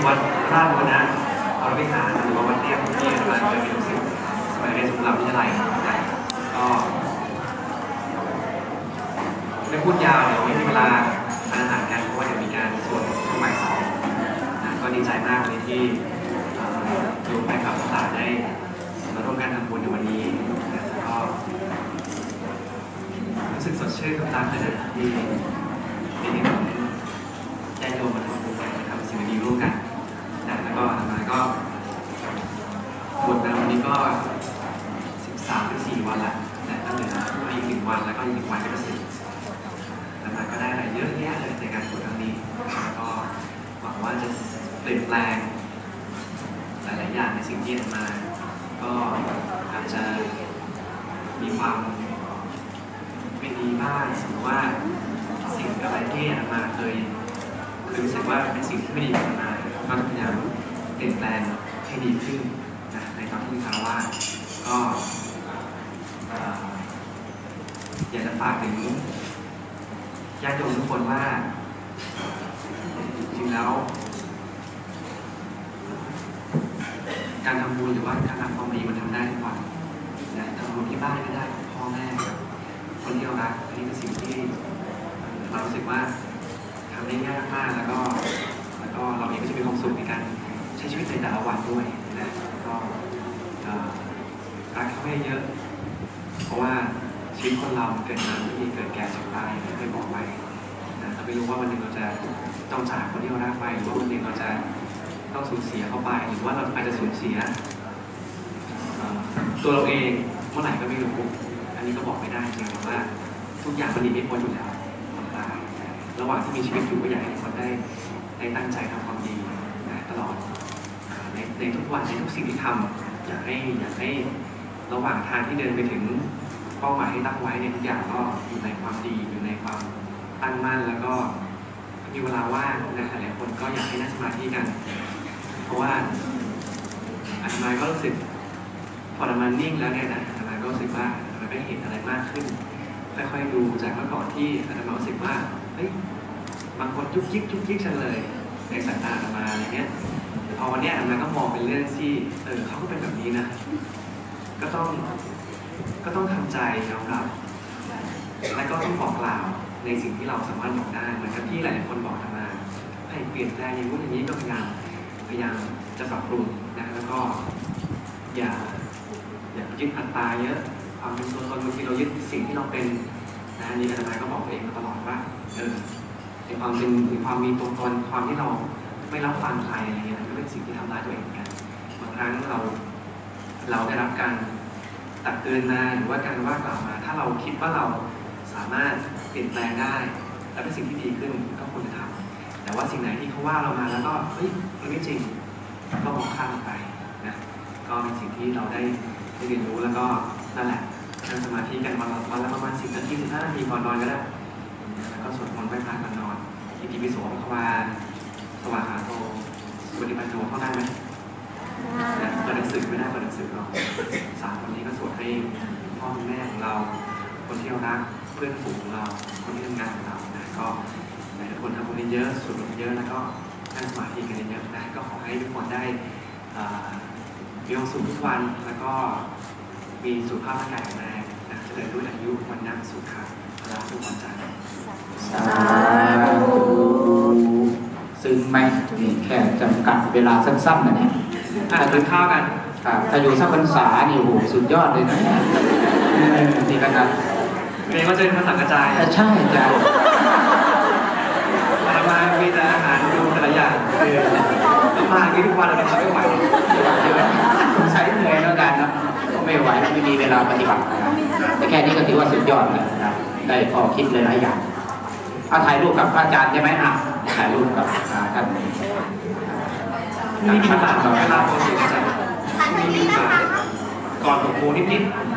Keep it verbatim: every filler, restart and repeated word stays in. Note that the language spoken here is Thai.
วัดราชบุรณะวรวิหารหรือว่าวัดเทพที่มาเคยมีลูกศิษย์สมัยเรียนสุขุมวิทยาลัยนะก็ไม่พูดยาวเดี๋ยวไม่มีเวลาทานอาหารกันเพราะว่าเดี๋ยวมีการสวดช่วงบ่ายสองนะก็ดีใจมากเลยที่อยู่ไปกับสาวได้มาร่วมกันทำบุญในวันนี้นะก็รู้สึกสดชื่นกับตาเลยนะที่ที่นี่ผมญาติโยมมาทำบุญกันทำสิ่งดีร่วมกันนะแล้วก็ทำมาก็บวชมาวันนี้ก็สิบสามถึงสี่วันละนะตั้งแต่อีกหนึ่งวันแล้วก็อีกหนึ่งวันก็จะสิบแล้วมันก็ได้อะไรเยอะแยะเลยในการบวชครั้งนี้แล้วก็หวังว่าจะเปลี่ยนแปลงหลายๆอย่างในสิ่งที่ทำมาก็อาจจะมีความเป็นดีบ้างสมมติว่าสิ่งอะไรที่อามาเคยเคยรู้สึกว่าเป็นสิ่งที่ไม่ดีกับอามาก็จะพยายามเปลี่ยนแปลงให้ดีขึ้นนะในตอนที่คารวะก็อยากจะฝากถึงญาติโยมทุกคนว่าจริงแล้วการทำบุญหรือว่าการทำความดีมันทำได้ทุกวันนะทำบุญที่บ้านก็ได้พ่อแม่คนที่เรารักอันนี้เป็นสิ่งที่เรารู้สึกว่าทำได้ง่ายมากแล้วก็แล้วก็เราเองก็จะมีความสุขในการใช้ชีวิตในแต่ละวันด้วยนะก็รักเขาให้เยอะเพราะว่าชีวิตคนเราเกิดมาไม่มีเกิดแก่เจ็บตายไม่เคยบอกไว้นะเราไม่รู้ว่าวันหนึ่งเราจะต้องจากคนที่เรารักไปหรือว่าวันหนึ่งเราจะต้องสูญเสียเข้าไปหรือว่าเราอาจจะสูญเสียตัวเราเองเมื่อไหร่ก็ไม่รู้อันนี้ก็บอกไม่ได้จริงๆว่าทุกอย่างมันหนีไม่พ้นอยู่แล้วความตายระหว่างที่มีชีวิตอยู่ก็อยากให้ทุกคนได้ได้ตั้งใจทำความดีนะตลอดในในทุกวันในทุกสิ่งที่ทำอยากให้อยากให้ระหว่างทางที่เดินไปถึงเป้าหมายที่ตั้งไว้ในทุกอย่างก็อยู่ในความดีอยู่ในความตั้งมั่นแล้วก็มีเวลาว่างนะหลายคนก็อยากให้นั่งสมาธิกันเพราะว่าอาตมาก็รู้สึกพออาตมานิ่งแล้วเนี่ยนะอาตมาก็รู้สึกว่าอาตมาได้เห็นอะไรมากขึ้นค่อยๆดูจากเมื่อก่อนที่อาตมารู้สึกว่าเฮ้ยบางคนยุกยิกยุกยิกฉันเลยในสายตาอาตมาอะไรเงี้ยพอวันนี้อาตมาก็มองเป็นเรื่องที่เออเขาก็เป็นแบบนี้นะก็ต้องก็ต้องทำใจยอมรับและก็ต้องบอกกล่าวในสิ่งที่เราสามารถบอกได้เหมือนกับที่หลายๆคนบอกอาตมาให้เปลี่ยนแปลงอย่างนู้นอย่างนี้ก็พยายามพยายามจะปรับปรุงนะแล้วก็อย่าอย่ายึดอัตตาเยอะความเป็นตัวตนบางทีเรายึดสิ่งที่เราเป็นนะอันนี้อาตมาก็บอกเองมาตลอดว่าเออในความเป็นในความมีตัวตนความที่เราไม่รับฟังใครอะไรเงี้ยก็เป็นสิ่งที่ทำร้ายตัวเองเหมือนกันบางครั้งเราเราได้รับการตักเตือนมาหรือว่าการว่ากล่าวมาถ้าเราคิดว่าเราสามารถเปลี่ยนแปลงได้และเป็นสิ่งที่ดีขึ้นก็ควรจะทำแต่ว่าสิ่งไหนที่เขาว่าเรามาแล้วก็เฮ้ยมันไม่จริงก็มองข้ามไปนะก็เป็นสิ่งที่เราได้ได้เรียนรู้แล้วก็นั่นแหละนั่งสมาธิกันวันละวันละประมาณสิบนาทีสิบห้านาทีก่อนนอนก็ได้แล้วก็สวดมนต์ไหว้พระก่อนนอนอิติปิโสภควาสวากขาโตสุปฏิปันโนเข้าได้ไหมนะเปิดหนังสือไม่ได้เปิดหนังสือหรอกสามคนนี้ก็สวดให้พ่อแม่ของเราคนที่เรารักเพื่อนฝูงของเราคนที่ทำงานของเรานะก็หลายคนทำบุญเยอะสวดมนต์เยอะแล้วก็นั่งสมาธิกันเยอะนะก็ขอให้ทุกคนได้มีความสุขทุกวันแล้วก็มีสุขภาพร่างกายแข็งแรงนะเจริญด้วยอายุวันนั่งสุขภาพรักทุกวันจันทร์สาธุซึ้งไหมนี่แค่จำกัดเวลาสั้นๆนะเนี่ยถ้าทานข้าวกันถ้าอยู่สักพรรษานี่โอ้โหสุดยอดเลยนะนี่ก็นะเรียนก็จะเป็นภาษากระจายใช่จ้ะอาตมามีแต่อาหารดูแต่ละอย่างคือต้องมาที่ทุกวันเราทำไม่ไหวใช้เหนื่อยแล้วกันนะไม่ไหวไม่มีเวลาปฏิบัติแต่แค่นี้ก็ถือว่าสุดยอดเลยนะได้พอคิดเลยหลายอย่างเอาถ่ายรูปกับพระอาจารย์ใช่ไหมอ่ะถ่ายรูปกับท่านนี่มีคำถามต่อเวลาโปรเจกต์อาจารย์ก่อนหกโมงนิดๆ